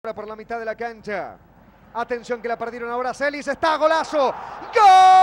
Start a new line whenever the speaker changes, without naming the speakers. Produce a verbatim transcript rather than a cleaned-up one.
Por la mitad de la cancha. Atención que la perdieron ahora Celis. Está golazo. ¡Gol!